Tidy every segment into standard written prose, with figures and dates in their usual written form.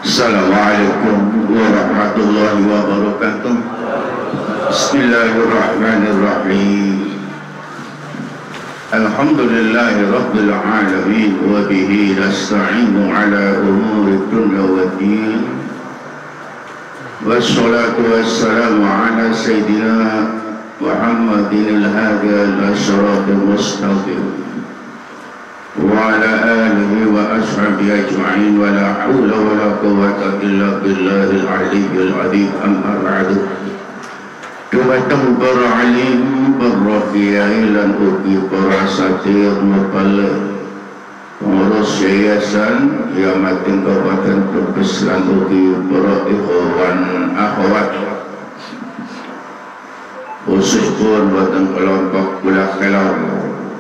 Assalamualaikum warahmatullahi wabarakatuh. Bismillahirrahmanirrahim. Alhamdulillahi rabbil alamin wa bihi nasta'inu ala umuri dunya waddin. Wassalatu wassalamu ala sayyidina Muhammadin al-hadi al-asyrafil mustaqim wa ala alihi wa ashabihi ajma'in wa la hawla wa la quwwata illa billahil aliyyil azim. Amma ba'du. Dumateng para alim, para kiai lan ugi para satir mubalik pengurus yayasan Yamatin Kabupaten Brebes lan ugi para ikhwan akhwat khususipun boten kelompok kula kelon.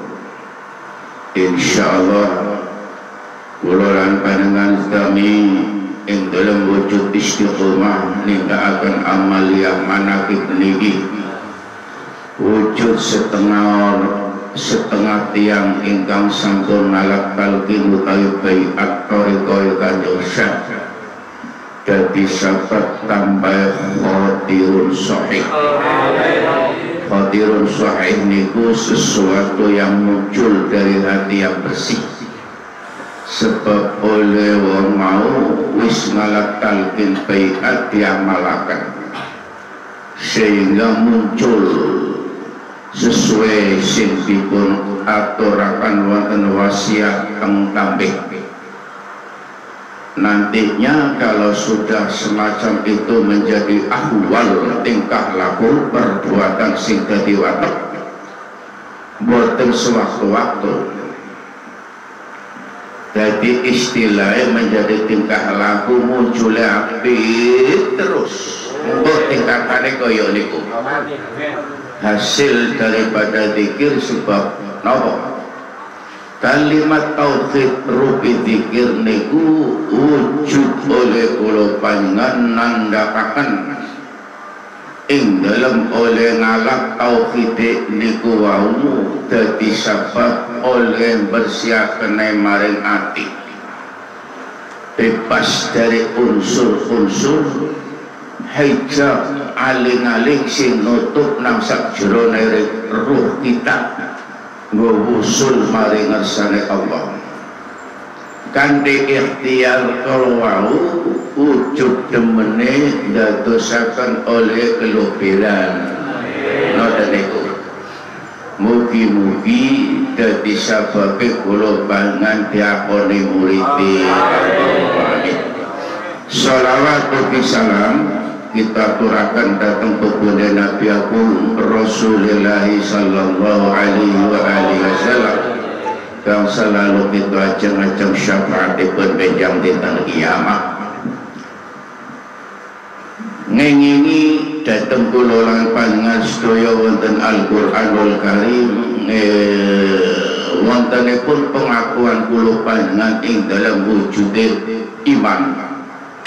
Insyaallah kula lan panjenengan sami ing dalam wujud istiqomah nindakaken amaliyah manakib niki wujud setengah tiang ingkang sampun nalak talqin utawi baiat thariqah Kanjeng Syekh dadi sahabat tambah khatirun sahih. Khatirun sahih niku sesuatu yang muncul dari hati yang bersih, sebab oleh wong mau wis ngalak talqin baiat diamalaken sehingga muncul sesuai sing dipun aturaken wonten wasiat kang tambih. Nantinya kalau sudah semacam itu menjadi ahwal tingkah laku perbuatan sing dadi watek boten sewaktu-waktu, jadi istilahnya menjadi tingkah laku munculnya api terus mbok tingkatane kaya niku hasil daripada zikir. Sebab napa? Kalimat tauhid rupi zikir niku wujud oleh kula panjenengan nandhakaken ing dalem oleh ngalap tauhid niku wau dadi sebab oleh bersiaken maring ati bebas dari unsur-unsur hijab aling-aling sing nutup nang sakjroning ruh kita ngwusul maring ngersane Allah. Kanthi ikhtiar kalau wujud demene dadosaken oleh kelubiran ngoten niku. Mugi-mugi dadi sababe kula panjenengan diakoni muridi. Shalawat ugi salam kita aturaken datang kepada Nabi Agung Rasulullah sallallahu alaihi wa alihi wasallam yang selalu kita ajeng-ajeng syafaatipun benjang dinten kiamat. Ngengingi datang kula lan panjenengan sedaya wonten Al-Qur'anul Karim wontenipun pengakuan kula panjenengan ing dalam wujude iman.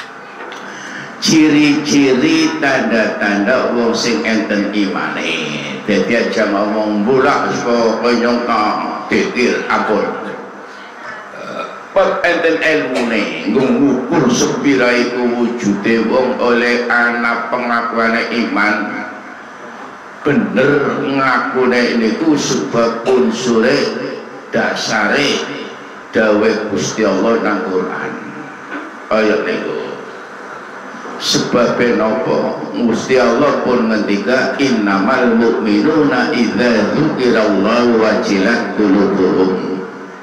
Ciri-ciri tanda-tanda wong sing enten imane. Dadi aja ngomong bulah kaya dikir ampun. Pot enten ilmune ngukur sepira iku wujude wong oleh ana pengakuane iman. Bener ngakune niku sebab unsure dasare dawuh Gusti Allah nang Quran. Ayat niku sebab napa Gusti Allah pun ngendika innamal mu'minuna idza dzukirallahu wajilat qulubuhum.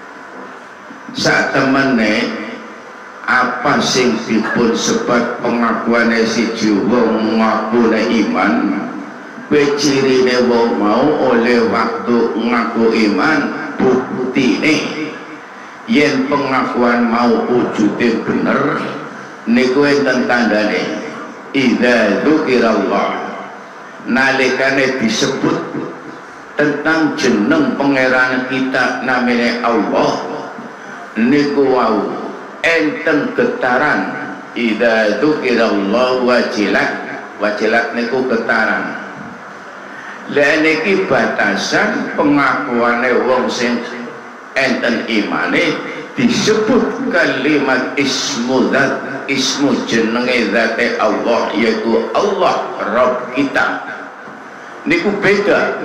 Satemene apa sing dipun sebab pengakuane siji wong ngakune iman, cirine wong mau oleh waktu ngaku iman buktine yen pengakuan mau wujude bener niku enten tandane idza dzukirallah nalikane disebut tentang jeneng pangeran kita namanya Allah niku wau enten getaran. Idza dzukirallah wajilat niku getaran. Lah niki batasan pengakuane wong sing enten imane disebut kalimat ismu zat, ismu jenenge zate Allah, yaitu Allah Rabb kita. Niku beda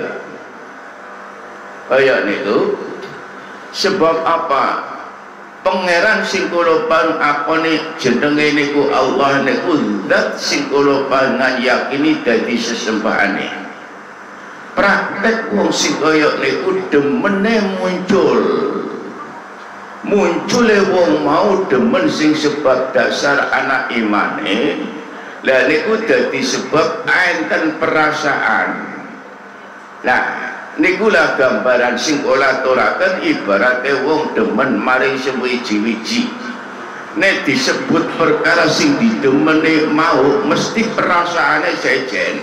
kaya niku. Sebab apa? Pangeran sing kula pangakoni jenenge niku Allah niku zat sing kula pangayakini dadi sesembahane. Praktek wong sing kaya niku demene muncule wong mau demen sing sebab dasar anak imane. Lah niku dadi sebab enten perasaan. Nah nikulah gambaran sing kula aturaken ibarate wong demen maring sewiji-wiji. Nek disebut perkara sing didemeni mau mesti perasaane sejen.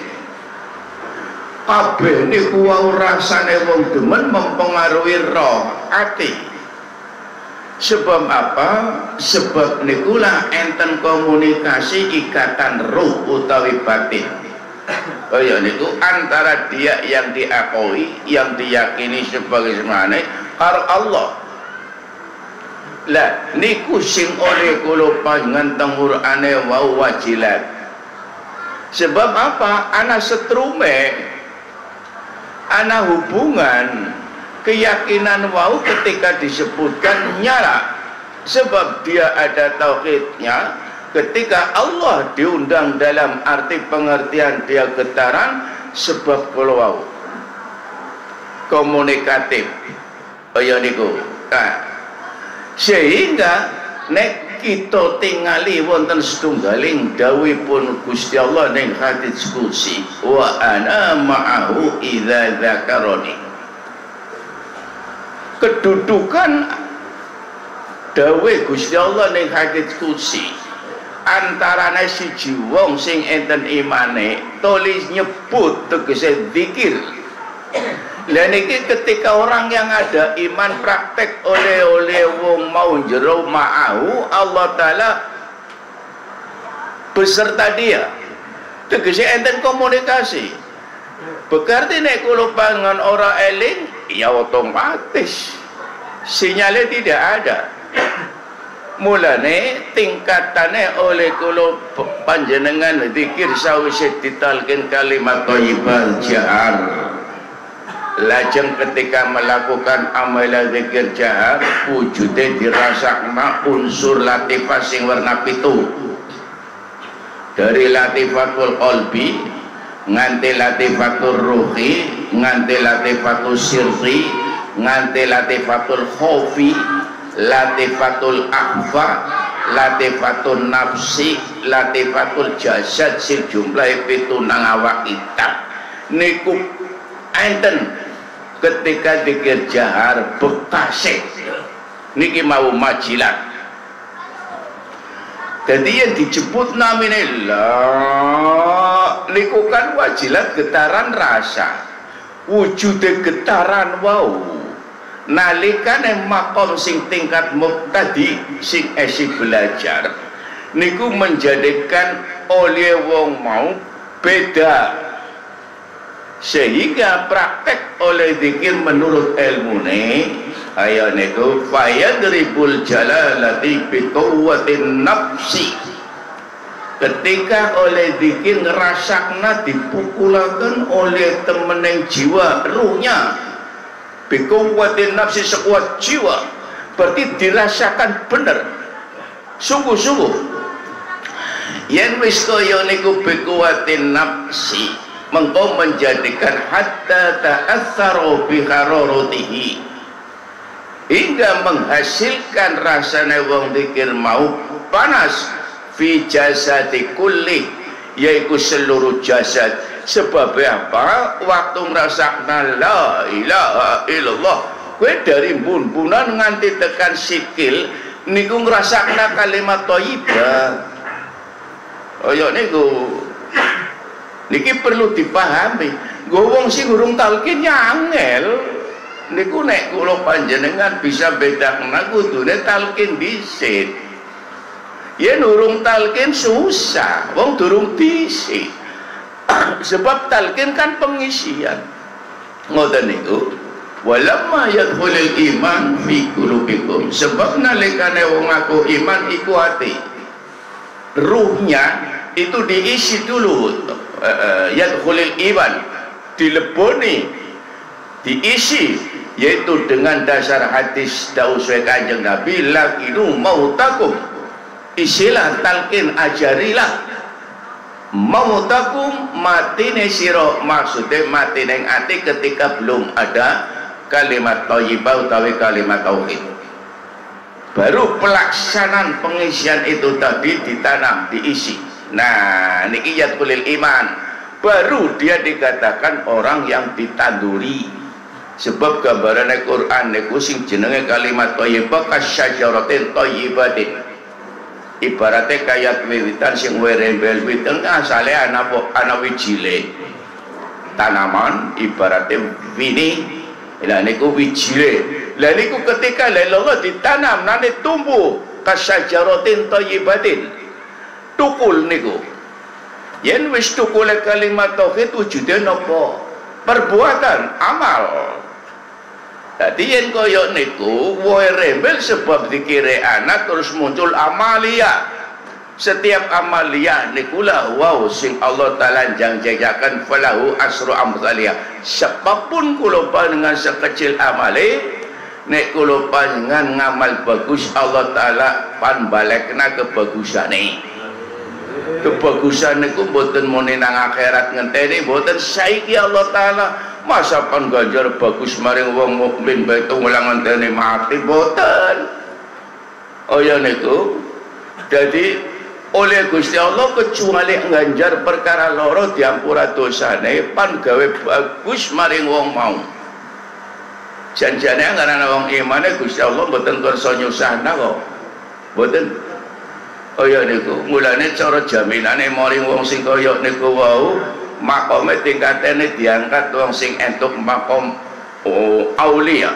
Kabeh niku wau rasane wong demen mempengaruhi roh ati. Sebab apa? Sebab nikulah enten komunikasi ikatan ruh utawi batin. Kaya niku antara dia yang diakui, yang diyakini sebagai semane karo Allah. Lah niku sing oleh kula panjenengan Qur'ane wau wajilat. Sebab apa? Ana setrume, ana hubungan keyakinan wau ketika disebutkan nyala. Sebab dia ada tauhidnya. Ketika Allah diundang dalam arti pengertian dia getaran, sebab kalau komunikatif kaya niku. Nah, sehingga nek kita tingali wonten setunggaling dawuhipun Gusti Allah ning hadits qudsi, wa ana ma'ahu idza dzakaroni. Kedudukan dawuh Gusti Allah ning hadits qudsi antarane siji wong sing enten imane tulis nyebut tegese zikir. Lah niki ketika orang yang ada iman praktek oleh wong mau jero ma'ahu, Allah taala beserta dia, tegese enten komunikasi. Berarti nek kula pangan ora eling ya otomatis sinyalnya tidak ada. Mulane tingkatane oleh kula panjenengan zikir sawise ditalkin kalimat thayyibah jahar. Lajeng ketika melakukan amalan zikir jahar wujude dirasakna unsur latifah sing warna pitu. Dari latifatul qalbi nganti latifatul ruhi, nganti latifatul sirri, nganti latifatul khofi, latifatul akhfa, latifatul nafsi, latifatul jasad sing jumlahe 7 nang awak kita. Niku enten ketika zikir jahar bekasih niki mau majilat. Jadi yang disebut namine la niku kan wajilat getaran rasa, wujude getaran wau. Nalikane makom sing tingkat muqtadi sing esi belajar niku menjadikan oleh wong mau beda, sehingga praktek oleh zikir menurut ilmune ayo niku fayadribul jalalati bi quwwatin nafsi. Ketika oleh zikir ngerasakna dipukulaken oleh temeneng jiwa ruhnya bikuwatin nafsi, sekuat jiwa, berarti dirasakan bener sungguh-sungguh yen wis kaya niku bikuwatin nafsi mengko menjadikan hatta ta'assaru bi hararatihi, hingga menghasilkan rasane wong zikir mau panas fi jasadi kulli, yaitu seluruh jasad. Sebab apa? Waktu ngrasakna la ilaha illallah kowe dari bun-bunan nganti tekan sikil niku ngrasakna kalimat thayyibah. Kaya niku niki perlu dipahami. Nggo wong sing urung talqin angel niku nek kula panjenengan bisa bedakna kudune talqin dhisik. Yen urung talqin susah, wong durung dhisik. Sebab talqin kan pengisian. Ngoten niku walamma yadkhulul iman fi qulubikum, sebab nalikane wong aku iman iku ati ruhnya itu diisi dulu, yadkhulul iman dileboni diisi, yaitu dengan dasar hadis dawuh Kanjeng Nabi, lakinu mautakum, isilah talqin ajarilah mautakum, matine sira, maksudnya mati ning ati ketika belum ada kalimat thayyibah utawi kalimat tauhid. Baru pelaksanaan pengisian itu tadi ditanam, diisi. Nah, niki yadkhulul iman, baru dia dikatakan orang yang ditanduri. Sebab gambaran Al-Quran niku sing jenenge kalimat thayyibah kasyajaratin thayyibatin, ibaratnya kayak wiwitan sing werembel witan asale ana wijile tanaman, ibaratnya wini lah niku wijile, lah niku ketika lelolo ditanam nanti tumbuh kasyajaratin thayyibatin, tukul niku yen wis tukul kalimat tauhid wujude napa? Perbuatan, amal. Jadi yang koyok niku woe rembel sebab dikira anak terus muncul amalia. Setiap amalia nikulah wow sing Allah Ta'ala janjakan falahu asru amsaliyah. Siapapun kula dengan sekecil amale nek kula dengan ngamal bagus, Allah Ta'ala pan balekna kebagusane. Kebagusan niku mboten muni nang akhirat ngenteni, mboten saiki Allah Ta'ala masa pan ganjar bagus maring wong mukmin bae ngulang ngenteni mati, mboten. Oh ya niku. Jadi oleh Gusti Allah kecuali ganjar perkara loro diampura dosane pan gawe bagus maring wong mau. Janjane karena wong imane Gusti Allah mboten kersa nyusahna kok. Mboten. Oh ya niku, mulane cara jaminane maring wong sing kaya niku wau, makome tingkatene diangkat wong sing entuk makom aulia.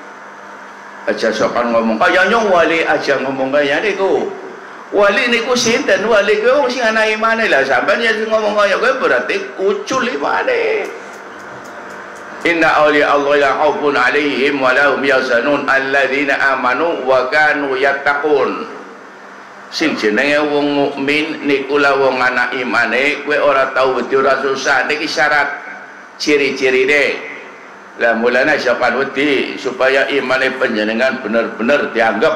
Aja sopan ngomong kaya nyong wali, aja ngomong kaya niku. Wali niku sinten? Wali kuwi wong sing ana imane lah, sampean yen ngomong kaya kowe berarti ucul imane. Inna awliya Allah la khaufun 'alaihim wa la hum yahzanun alladzina amanu wa kanu yattaqun. Sing jenenge wong mukmin niku la wong anak imane, kowe ora tau wedi ora susah. Niki syarat ciri-cirine. Lah mulane syapan wedi supaya imane panjenengan bener-bener dianggap.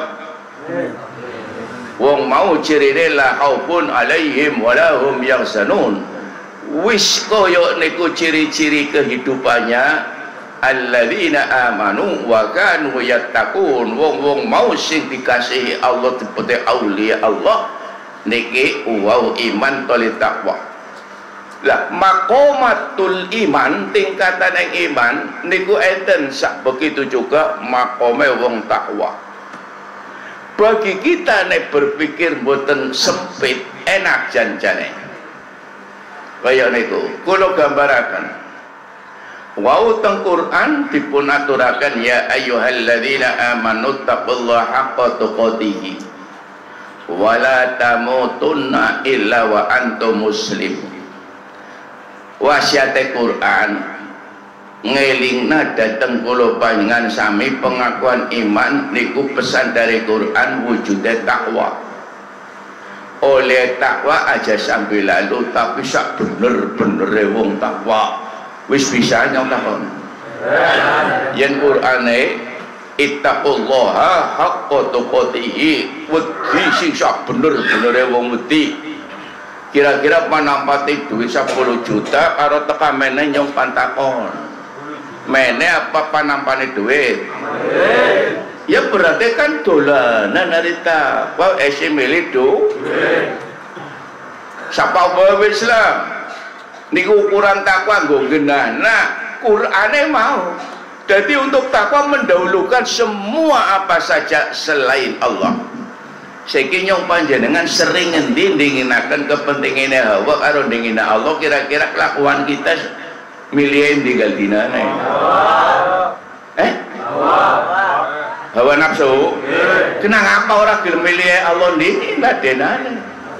Wong mau cirine la khaufun 'alaihim wa la hum yahzanun. Wis koyo niku ciri-ciri kehidupannya alladzina amanu wa kanu yattaqun, wong-wong mau sing dikasihi Allah dipete aulia Allah niki wau iman toli takwa. Lah maqamatul iman, tingkatan yang iman niku enten sak begitu juga makome wong takwa. Bagi kita nek berpikir mboten sempit enak janjane kaya niku kula gambaraken. Wau teng Quran dipun aturaken ya ayyuhalladzina amanu taqullaha haqqa tuqatih wa la tamutunna illa wa antum muslimun. Wasiate Quran ngelingna dateng kula panjenengan sami pengakuan iman niku pesan dari Quran wujude takwa. Oleh takwa aja sambil lalu tapi sak bener-benere wong takwa wis bisa nyong takon. Yen Qur'ane ittaqullaha haqqa tuqatih, wedi sing sak bener-benere wong wedi. Kira-kira panampati duit 10 juta karo teka meneh nyong pantakon. Meneh apa panampane duit? Ya berarti kan dolanan harita. Wah esi milih duit. Sapa wae Islam? Niku ukuran takwa nggo genahna Qur'ane mau. Jadi untuk takwa mendahulukan semua apa saja selain Allah. Saiki nyong panjenengan sering ngendi ndinginaken kepengingane hawa karo ndingina Allah, kira-kira kelakuan kita milih endi galdinane? Hawa nafsu. Kenapa ora gelem milih Allah ndini badenane?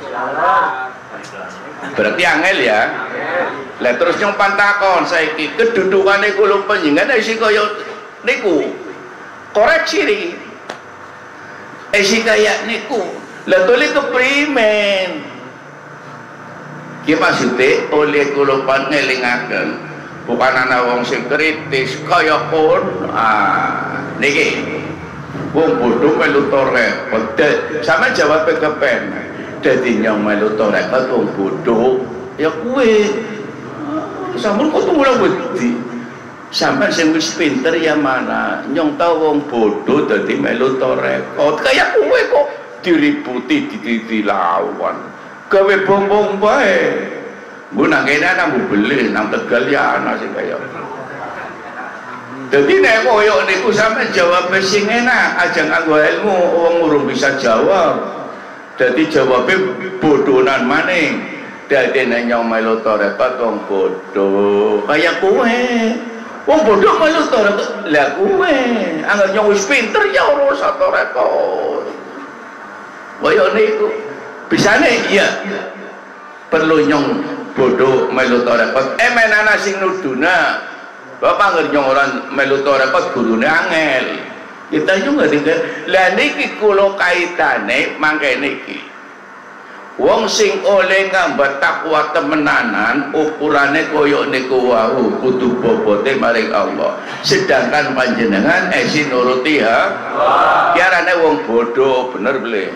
Berarti angel ya. Lah terus nyong pantakon saiki kedudukane kula panjenengan isi kaya niku koreksi iki esi kaya niku lah tole keprimen ki maksude oleh kula pangelingaken bukan ana wong sing kritis kaya pun niki wong bodho melu torek sampe jawab kepen dadi nyong melu torek wong bodho ya kuwe sampun kok tunggu wedi sampean sing wis pinter ya mana nyong tau wong bodho dadi melu torek kaya kuwe kok diributi dilawan gawe bom-bom bae bu nang kene ana bu beli nang Tegal ya ana sing kaya dadi nek koyo niku sampean jawab sing enak aja nganggo ilmu wong urung bisa jawab dadi jawabe bodonan maning dadi nek nyong melu torekat wong bodho kaya kowe wong bodho melu torekat lah kowe anggere nyong wis pinter ya ora usah torekat koyo niku bisane iya perlu nyong bodho melu torekat menana sing nuduna bapak ngerti nyong orang melu torekat gurune angel kita juga tinggal lah niki kula kaitane mangke niki wong sing oleh ngambat takwa temenanan ukurane koyo niku wau kudu bobote maring Allah sedangkan panjenengan esi nuruti ha kiarane wong bodho bener beli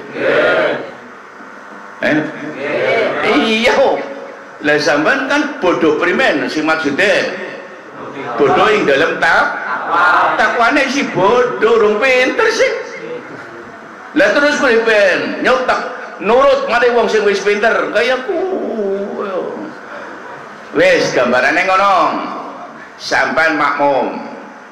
iya lah sampean kan bodoh primen sing maksude bodoh ing dalam takwane si bodoh rung pinter sih lah terus primen nyotak nurut maring wong sing wis pinter kaya kuwi wis gambarane ngono sampean makmum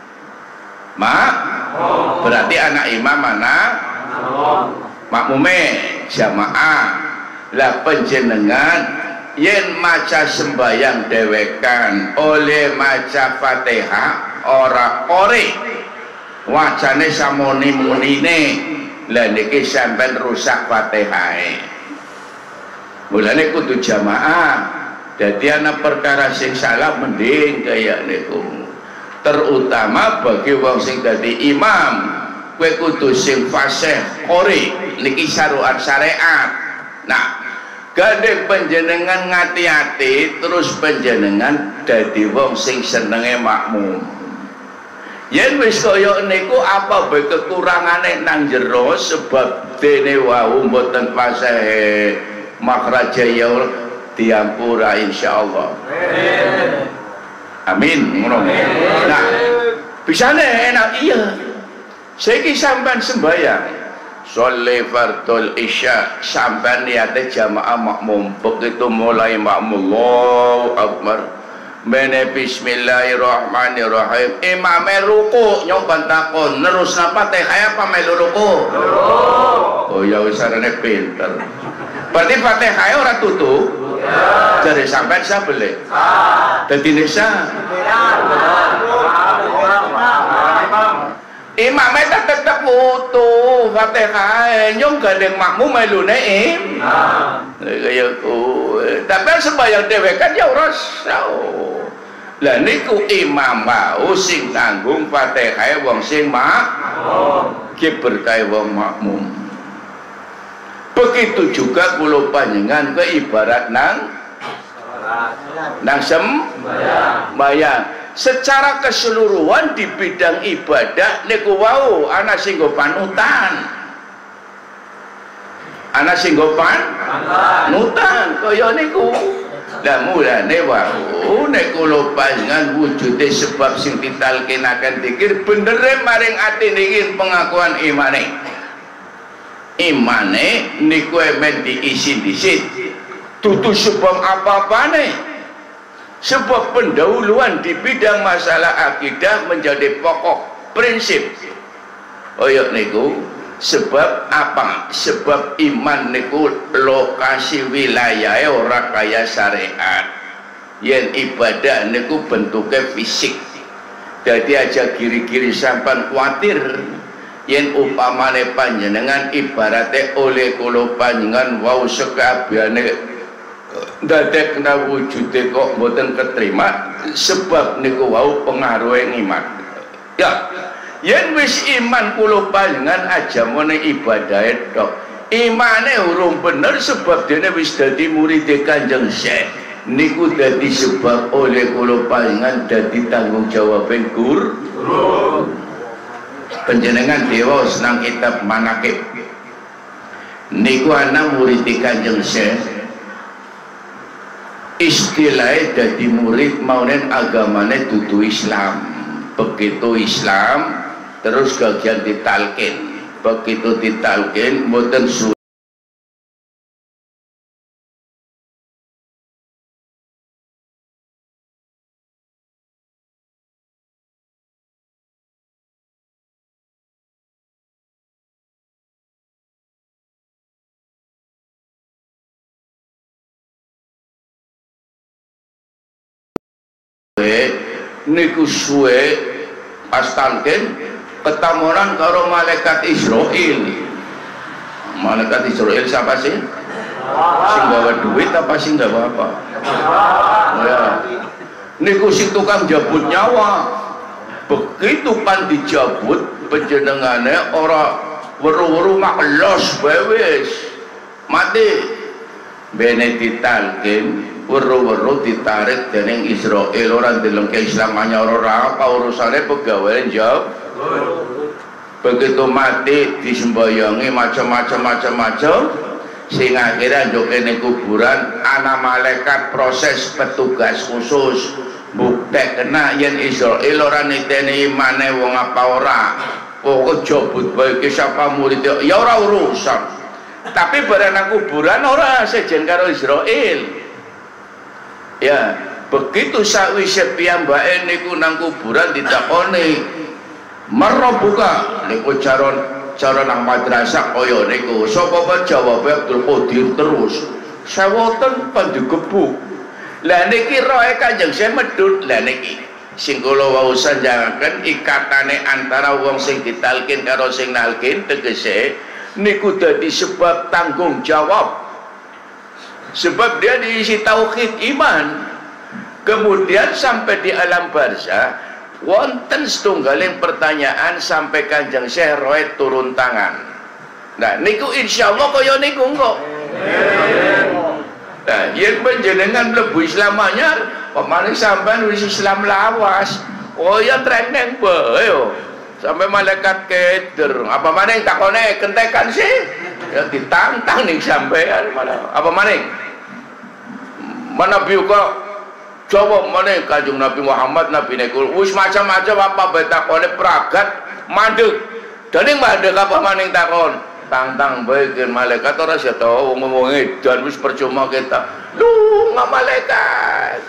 berarti anak imam anak makmume jamaah lah panjenengan yen maca sembayang dewekan oleh maca Fatihah ora ore wacane samoni munine lah niki sampean rusak Fatihahe mulane kudu jamaah dadi ana perkara sing salah mending kaya niku terutama bagi wong sing dadi imam kowe kudu sing fasih ore niki saruan syariat nah gandeng panjenengan ngati-ati terus panjenengan dadi wong sing senenge makmum yen wis kaya niku apa bae kekurangane nang jero sebab dene wau mboten fasih makraja ya diampura insyaallah amin ngono nah bisane enak iya saiki sampean sembayang sholli fardul isya sampai niatnya jamaah makmum begitu mulai makmum Allahu Akbar mene bismillahirrahmanirrahim imame ruku nyoban takon nerus napa teh kaya apa melu ruku oh ya wis arane pinter berarti Fatihah ora tutup jadi sampai sabele dadi nisa imamnya tetap utuh Fatihah nyong gandeng makmum melune kaya kuwe tapi sembahyang dhewe kan ya ora lah niku imam mau sing tanggung Fatihah wong sing makmum ki berkah wong makmum begitu juga kula panjenengan ke ibarat nang sembayang secara keseluruhan di bidang ibadah niku wau ana sing nggo panutan ana sing nggo panutan kaya niku lah mulane wau nek kula panjenengan wujude sebab sing ditalkinaken zikir bener maring ati niki pengakuan imane niku men diisi dhisit dudu sebab apa-apane sebab pendahuluan di bidang masalah akidah menjadi pokok prinsip oyok niku sebab apa sebab iman niku lokasi wilayah ora kaya syariat yen ibadah niku bentuknya fisik jadi aja kiri-kiri sampan khawatir yen upamane panjenengan ibaratnya oleh kula panjenengan wau sekabehane dadek kena wujude kok mboten keterima sebab niku wau pengaruhe iman ya yen wis iman kula panjenengan aja mene ibadah tok. Imane urung bener sebab dene wis dadi murid Kanjeng Syekh. Niku dadi sebab oleh kula panjenengan dadi tanggung jawabe guru. Panjenengan dewa senang kitab manakib. Niku ana murid Kanjeng Syekh. Istilahnya dadi murid maunen agamane dudu Islam. Begitu Islam terus gagian ditalkin. Begitu ditalkin mboten suwe niku suwe pas talkin ketamunan karo malaikat Israel. Malaikat Israel siapa sih? Sing gawa duit apa sing gawa apa? Ya. Niku sing tukang jabut nyawa. Begitu pan dijabut panjenengane ora weru-weru mak los wis mati. Bene ditalkin weru-weru ditarik dening Israel ora ndelengke Islam anyar ora apa urusane pegawean jawab. Begitu mati disembayangi macam-macam sing akhirnya njokene kuburan ana malaikat proses petugas khusus bukti kena yen Israel ora niteni imane wong apa ora pokok jabut bae ki sapa murid ya ora urusan tapi bareng nang kuburan ora sejen karo Israel ya begitu sakwise piyambake niku nang kuburan ditakoni Marrabuka niku cara nang madrasah kaya niku sapa wae jawabe Abdul Qadir terus sawoten pandigebuk lah niki roe Kanjeng Syekh medhut lah niki sing kula wau sanjangaken ikatane antara wong sing ditalkin karo sing nalkin tegese niku dadi sebab tanggung jawab sebab dia diisi tauhid iman kemudian sampai di alam barzah wonten setunggaling pertanyaan sampai Kanjeng Syekh roe turun tangan. Nah niku insyaallah kaya niku kok. Nah yen panjenengan mlebu Islam anyar pamane sampean wis Islam lawas. Oh ya treneng bae yo. Sampai malaikat keder. Apa maning takone kentekan sih? Ya ditantang ning sampean malah. Apa maning? Mana biu kok coba mana Kanjeng Nabi Muhammad Nabi Nekul wis macam-macam apa betakone pragat mandeg dan yang mandeg apa maning takon tantang baik malaikat ora sia tau ngomong edan wis percuma kita lu nggak malaikat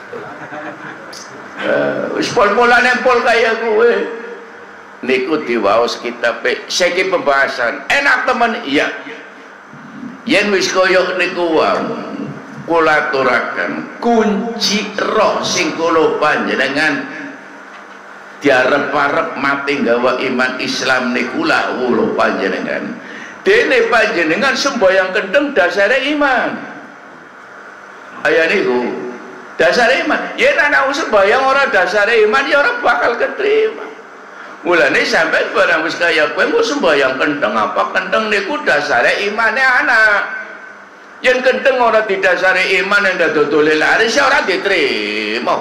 wis pol-polan empol kaya gue niku diwaos kitab seki pembahasan enak teman iya yen wis koyok niku wae kula aturaken kunci roh sing kula panjenengan diarep-arep mati nggawa iman Islam niku kula kula panjenengan dene panjenengan semboyang kendeng dasare iman aya niku dasare iman yen ana semboyang ora dasare iman ya ora bakal ketrima mulane sampeyan barang wis kaya kowe engko semboyang kendeng apa kendeng niku dasare imane anak yang kendeng orang didasari iman yang dah dodole laris orang diterima.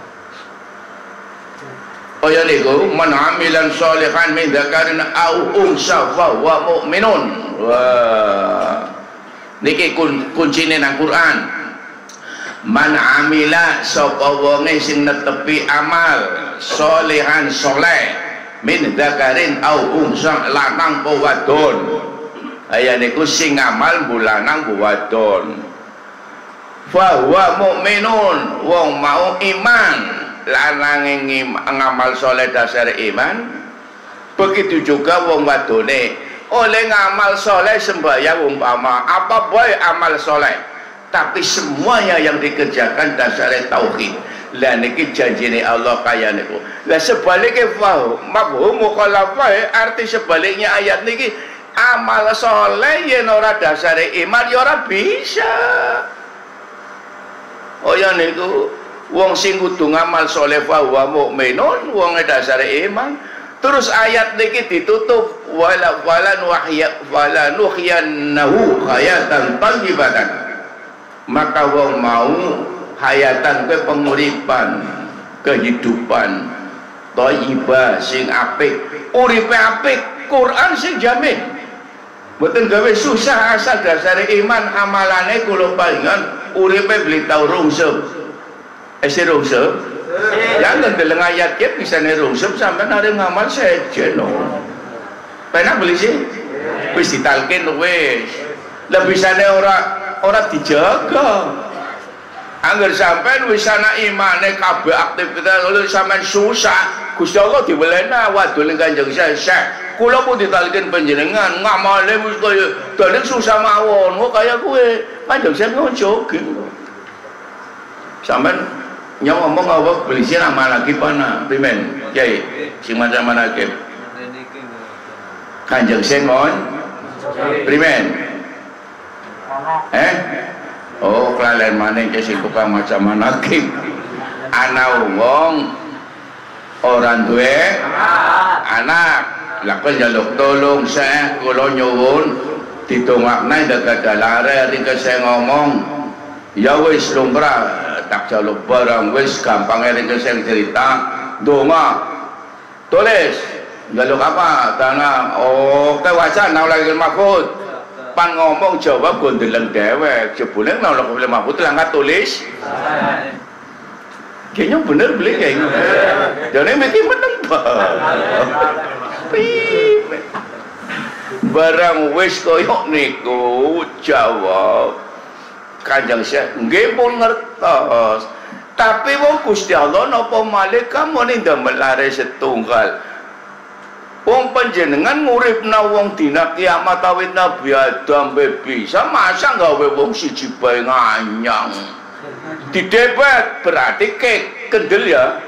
Oh ya niku man amilan sholihan min dzakarin au unsa fa huwa mu'minun. Wah. Niki kuncine nang Quran. Man amila sapa wonge sing netepi amal sholihan soleh min dzakarin au unsa lanang apa wadon. Aya niku sing ngamal bulanang wadon fa huwa mukminun wong mau iman lanang ngamal soleh dasar iman begitu juga wong wadone oleh ngamal soleh sembahyang umpama apa bae amal soleh tapi semuanya yang dikerjakan dasar tauhid lah niki janjine Allah kaya niku lah sebaliknya mafhum mukhalafah arti sebaliknya ayat niki amal soleh yen ora dasare iman ya ora bisa. Oh ya niku wong sing kudu ngamal soleh fa wa mukminun wong dasare iman Terus ayat niki ditutup wala nuhyiyannahu hayatan thayyibatan. Maka wong mau hayatan ke penguripan, kehidupan thayyibah sing apik, uripe apik, Quran sing jamin. Mboten gawe susah asal dasare iman amalane kula palingan uripe beli tau rungsep. Rungsep. Jangan deleng ayat ke bisa rungsep sampai nare ngamal sejen no. Penak beli sih. Wis ditalkin wis. Lah bisane ora dijaga. Angger sampean wis ana imane kabeh aktivitas lho sampean susah. Gusti Allah diwelena wadul Kanjeng Syekh. Kula pun ditalkin panjenengan ngamale wis kaya dalem susah mawon. Kok kaya kowe Kanjeng Syekh ngojoge. Sampean nyong ngomong apa beli sih nama lagi pana pimen Kiai sing macam mana ke Kanjeng Syekh mon pimen oh kelalen maning ke sing tukang macam mana ke ana wong orang duwe anak lakon njaluk tolong saya kula nyuwun ditongakna dadak-dalare ring saya ngomong ya wis lumrah tak jaluk barang wis gampang ring sing cerita donga tulis jaluk apa tanah kewacan naulakil mahfud pan ngomong jawab gondeleng dewek jebule naulakil mahfud langkat tulis kayaknya bener beli kayaknya jadi mikir meneng barang wis koyok niku jawab Kanjeng Syekh nggih pun ngertos tapi wong Gusti Allah napa malih kamane ndamel lare setunggal wong panjenengan nguripna wong dina kiamat awit Nabi Adam bisa masa gawe wong siji bae nganyang didebat berarti kendel ya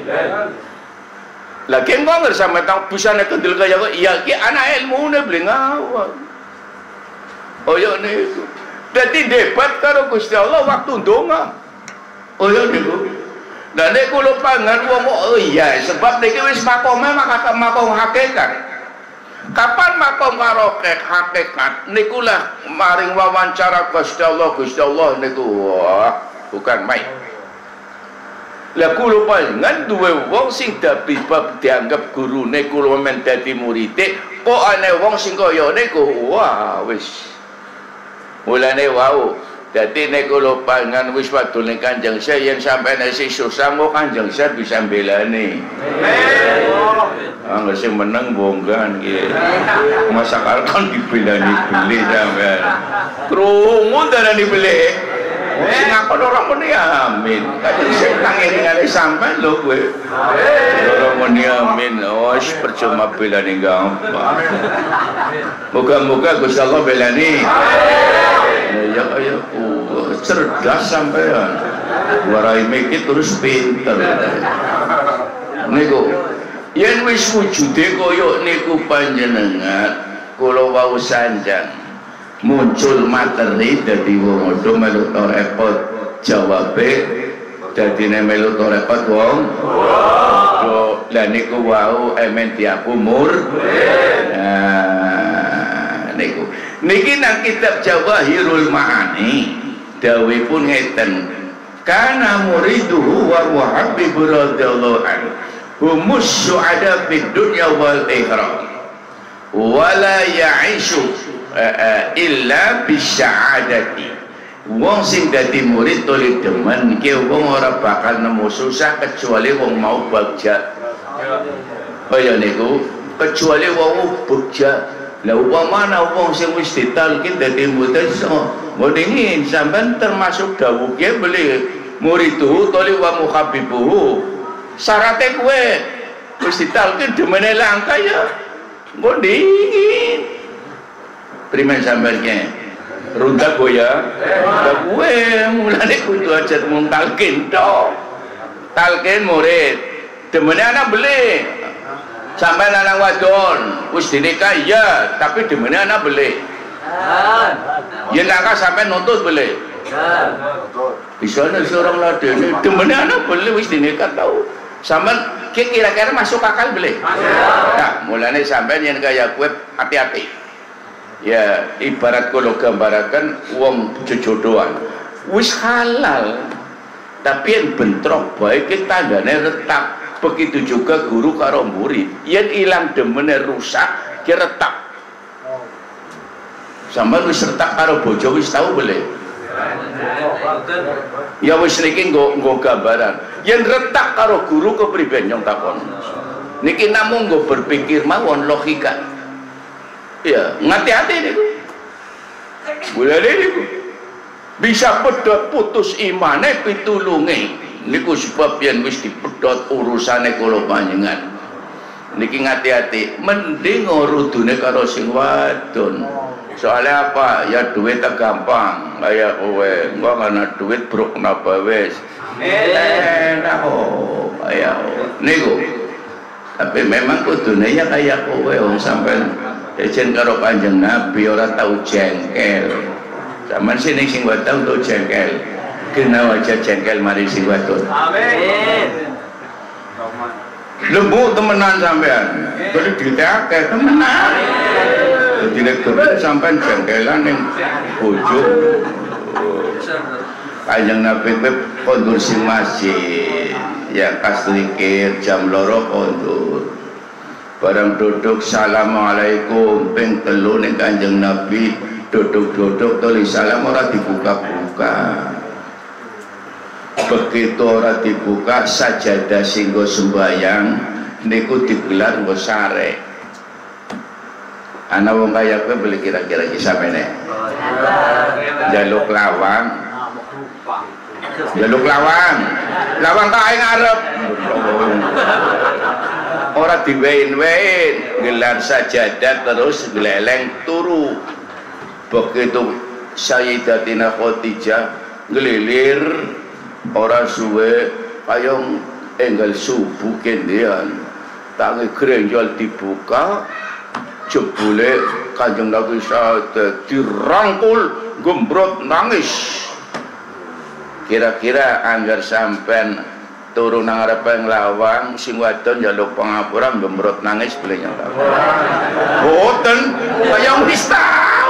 lagi engko ngerti sampe tang bisane kendel kaya kok iya ki anak ilmune beli ngawak oh ya niku dadi debat karo Gusti Allah waktu ndonga. Oh ya niku. Lah nek kula pangan wong oh iya sebab niki wis makome makom hakikat. Kapan makom karo hakikat niku lah maring wawancara Gusti Allah niku wah bukan main. Lah kula pangan duwe wong sing dadi bab dianggap gurune kula men dadi muride kok ana wong sing kaya niku wah wis mulane wau dadi nek kula pangan wis wadul ning Kanjeng Syekh yen sampeyan isih susah kok Kanjeng Syekh bisa mbelani amen sing meneng bonggan iki masak kan dibelani beli sampeyan krungu darani beli sing ngakon ora muni amin Kanjeng Syekh nang ngene sampeyan lho kowe ora muni amin wis percuma belani gampang moga-moga Gusti Allah belani ya ayo cerdas sampean warai mikir terus pinter niku yen wis wujude koyo niku panjenengan kula wau sanjang muncul materi dadi wong do melu repot jawabe dadine melu repot wong do lan niku wau emen tiap umur niku niki nang kitab Jawahirul Ma'ani dawe pun ngeten kana muriduhu wa muhabbibu radhiyallahu anhu humus su'ada fid dunya wal akhirah wala ya'ishu illa bisya'adati wong sing dadi murid toleh demen iki wong ora bakal nemu susah kecuali wong mau bagja kaya niku kecuali wong bagja. Lah upamana wong sing wis ditalkin dadi murid ngodingin sampean termasuk dawuh ki beli muridu toli wa muhabbibuhu syarate kowe wis ditalkin demene langka ya ngodingin primen sampean ki rundak goya lah kowe mulane kudu aja mung talkin tok talkin murid demene anak beli sampai anak wadon wis dinikah iya tapi demene anak beli yen nakah sampai nuntut beli bisa ada seorang ladene demene anak beli wis dinikah tau Sampeyan kira-kira masuk akal boleh? Nah, mulane sampeyan yang kaya kowe hati-hati. Ya, ibarat kalau gambarakan wong jodohan wis halal tapi yang bentrok baik kita tandane retak. Begitu juga guru karo murid yang hilang demene rusak ki retak. Sampeyan wis retak karo bojo wis tau boleh? Ya wis niki nggo gambaran. Yen retak karo guru kepriben nyong takon. Niki namung nggo berpikir mawon logika. Ya, ngati-hati niku. Mulane niku. Bisa pedhot putus imane pitulunge. Niku sebab yen wis dipedhot urusane kula panjenengan. Niki ngati-hati, mending ngurudune karo sing wadon. Soalnya apa? Ya duit tak gampang kayak kowe engko ana duit bruk napa wis enak kayak niku. Tapi memang kudune ya kayak kowe wong sampean ejen karo Kanjeng Nabi ora tau jengkel. Zaman sini sing wadon tau jengkel. Kena wajah jengkel mari sing wadon. Amin. Lembut temenan sampean. Kudu ditakeh temenan. Dine gede sampean jengkelan ning bojo. Kanjeng Nabi kondur sing masjid ya kaslikir jam loro kondur. Barang duduk assalamualaikum ping 3 ning Kanjeng Nabi duduk-duduk tulis salam ora dibuka-buka. Begitu ora dibuka sajadah singgo sembayang niku digelar nggo sare. Ana wong kaya kowe beli kira-kira iki samene. Jaluk lawang. Jaluk lawang. Lawang kae ngarep. Ora diwein-wein, gelar sajadah terus gleleng turu. Begitu Sayyidatina Khadijah ngelilir ora suwe kayong enggal subuh kendian. Tangi grenjol dibuka jebule Kanjeng Nabi dirangkul gembrot nangis. Kira-kira anggar sampean turu nang ngarepe lawang sing wadon njaluk pangapura gembrot nangis boleh nyata. Boten kaya wis tau.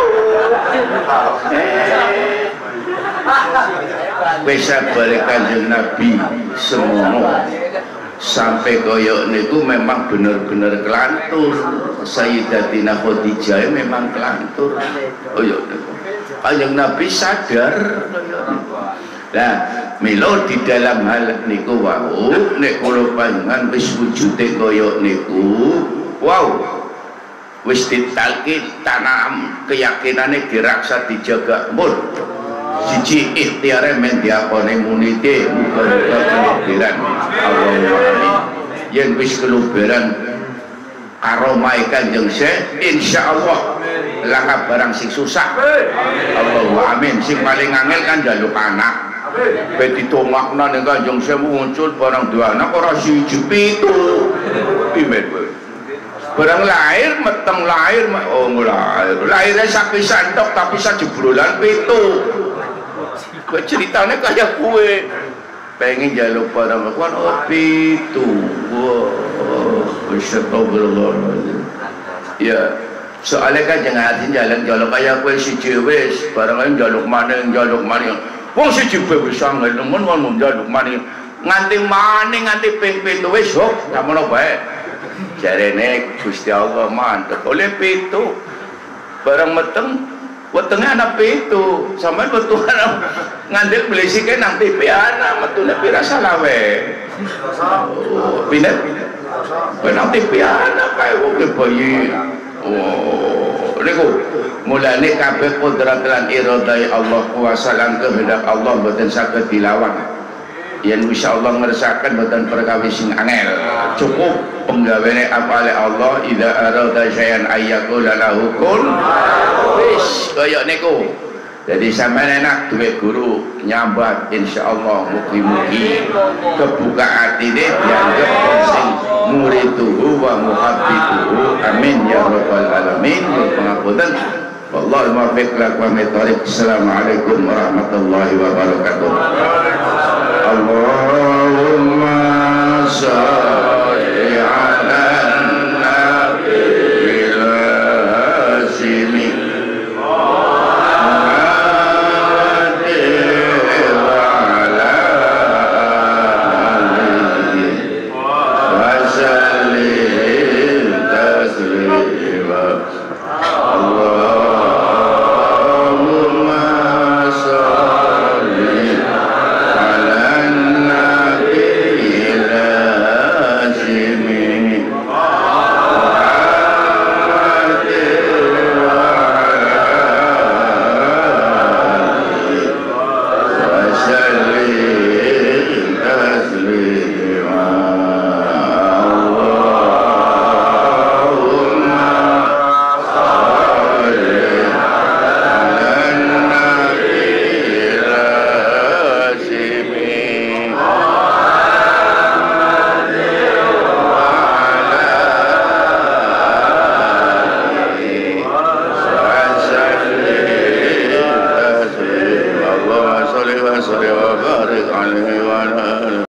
Wis sabare Kanjeng Nabi semono sampai koyok niku memang bener-bener kelantur. Sayyidatina Khadijah memang kelantur koyok niku. Kanjeng Nabi sadar koyok niku. Nah, milo di dalam hal niku wau nek kula panjenengan wis wujude koyok niku, wow, wis ditalkin tanam keyakinane diraksa dijaga mun. Siji ikhtiare men diakoni munite muga-muga keluberan Allahumma amin. Yen wis keluberan aromai Kanjeng Syekh insyaallah langkah barang sing susah Allahumma amin. Sing paling angel kan njaluk anak ben ditomakna ning Kanjeng Syekh muncul barang dua anak ora siji pitu pimen kowe barang lahir meteng lahir oh lahirnya sapisan tok tapi sajebrolan pitu. Kowe ceritane kaya kowe pengen njaluk barang kuwi oh pitu. Wow, astagfirullah. Ya, soalnya kan jangan jalan-jalan kaya kowe siji wis barang njaluk maning wong siji wis angel nemen wong njaluk maning nganti maning nganti ping 7 wis hop samono bae. Jarene Gusti Allah mantep oleh pitu. Barang meteng wetenge ana pitu, sampean wetu ngandel blesike nang TV ana metune pira salawe. Oh, pindah. Nang TV ana kae wong bayi. Oh, niku mulane kabeh kodrat lan iradai Allah kuasa lan kehendak Allah mboten saged dilawan. Yen insyaallah ngersakaken mboten perkawis sing angel. Cukup penggawene apale Allah idza arada syai'an ayyaqula lahu kun wis kaya niku. Jadi sampeyan enak duwe guru nyambat insyaallah mugi-mugi kebuka atine dianggep sing muriduhu wa muhabbibuhu amin ya rabbal alamin. Pangapunten wallahu muwaffiq lakum thoriq. Assalamualaikum warahmatullahi wabarakatuh. Allahumma وسلم وبارك عليه وعلى آله